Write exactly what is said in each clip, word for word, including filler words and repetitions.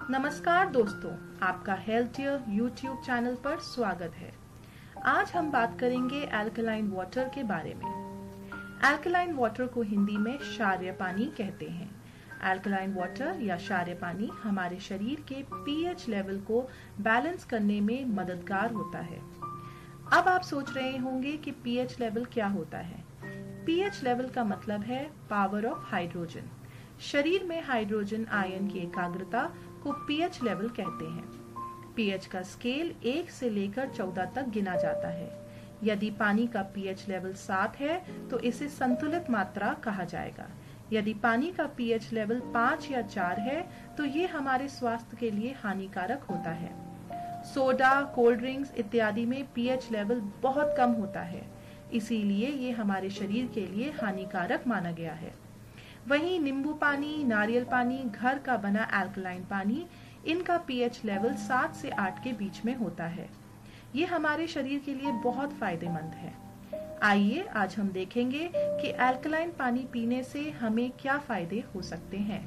नमस्कार दोस्तों, आपका हेल्थियर यूट्यूब चैनल पर स्वागत है। आज हम बात करेंगे अल्कलाइन वाटर के बारे में। अल्कलाइन वाटर को हिंदी में क्षारीय पानी कहते हैं। अल्कलाइन वाटर या क्षारीय पानी हमारे शरीर के पीएच लेवल को बैलेंस करने में मददगार होता है। अब आप सोच रहे होंगे कि पीएच लेवल क्या होता है। पीएच लेवल का मतलब है पावर ऑफ हाइड्रोजन। शरीर में हाइड्रोजन आयन की एकाग्रता को पीएच लेवल कहते हैं। पीएच का स्केल एक से लेकर चौदह तक गिना जाता है। यदि पानी का पीएच लेवल सात है तो इसे संतुलित मात्रा कहा जाएगा। यदि पानी का पीएच लेवल पाँच या चार है तो ये हमारे स्वास्थ्य के लिए हानिकारक होता है। सोडा, कोल्ड ड्रिंक्स इत्यादि में पीएच लेवल बहुत कम होता है, इसीलिए ये हमारे शरीर के लिए हानिकारक माना गया है। वहीं नींबू पानी, नारियल पानी, घर का बना अल्कलाइन पानी, इनका पीएच लेवल सात से आठ के बीच में होता है। ये हमारे शरीर के लिए बहुत फायदेमंद है। आइए आज हम देखेंगे कि अल्कलाइन पानी पीने से हमें क्या फायदे हो सकते हैं।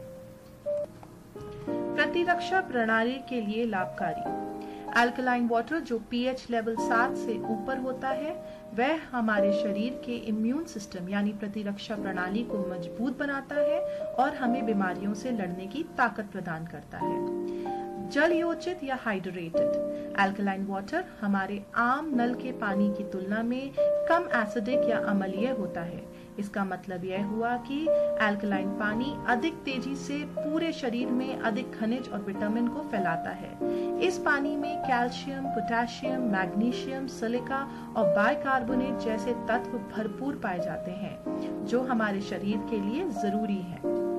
प्रतिरक्षा प्रणाली के लिए लाभकारी। अल्कलाइन वाटर जो पीएच लेवल सात से ऊपर होता है, वह हमारे शरीर के इम्यून सिस्टम यानी प्रतिरक्षा प्रणाली को मजबूत बनाता है और हमें बीमारियों से लड़ने की ताकत प्रदान करता है। जल योजित या हाइड्रेटेड अल्कलाइन वाटर हमारे आम नल के पानी की तुलना में कम एसिडिक या अम्लीय होता है। इसका मतलब यह हुआ कि अल्कलाइन पानी अधिक तेजी से पूरे शरीर में अधिक खनिज और विटामिन को फैलाता है। इस पानी में कैल्शियम, पोटेशियम, मैग्नीशियम, सिलिका और बाइकार्बोनेट जैसे तत्व भरपूर पाए जाते हैं, जो हमारे शरीर के लिए जरूरी है।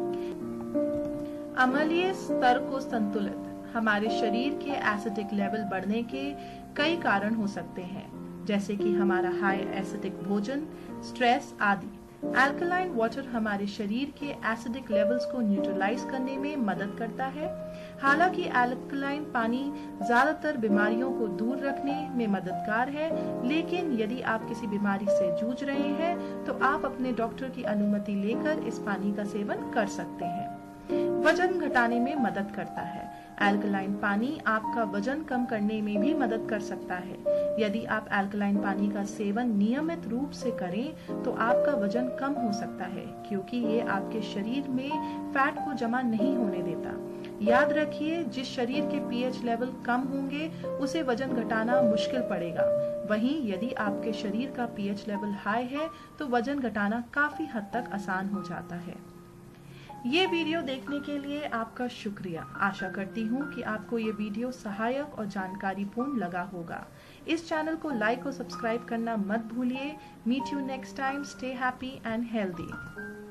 अम्लीय स्तर को संतुलित। हमारे शरीर के एसिडिक लेवल बढ़ने के कई कारण हो सकते हैं, जैसे कि हमारा हाई एसिडिक भोजन, स्ट्रेस आदि। अल्कलाइन वाटर हमारे शरीर के एसिडिक लेवल्स को न्यूट्रलाइज करने में मदद करता है। हालांकि अल्कलाइन पानी ज्यादातर बीमारियों को दूर रखने में मददगार है, लेकिन यदि आप किसी बीमारी से जूझ रहे हैं तो आप अपने डॉक्टर की अनुमति लेकर इस पानी का सेवन कर सकते हैं। वजन घटाने में मदद करता है। अल्कलाइन पानी आपका वजन कम करने में भी मदद कर सकता है। यदि आप अल्कलाइन पानी का सेवन नियमित रूप से करें तो आपका वजन कम हो सकता है, क्योंकि ये आपके शरीर में फैट को जमा नहीं होने देता। याद रखिए, जिस शरीर के पीएच लेवल कम होंगे उसे वजन घटाना मुश्किल पड़ेगा। वहीं यदि आपके शरीर का पीएच लेवल हाई है तो वजन घटाना काफी हद तक आसान हो जाता है। ये वीडियो देखने के लिए आपका शुक्रिया। आशा करती हूँ कि आपको ये वीडियो सहायक और जानकारीपूर्ण लगा होगा। इस चैनल को लाइक और सब्सक्राइब करना मत भूलिए। Meet you next time. Stay happy and healthy.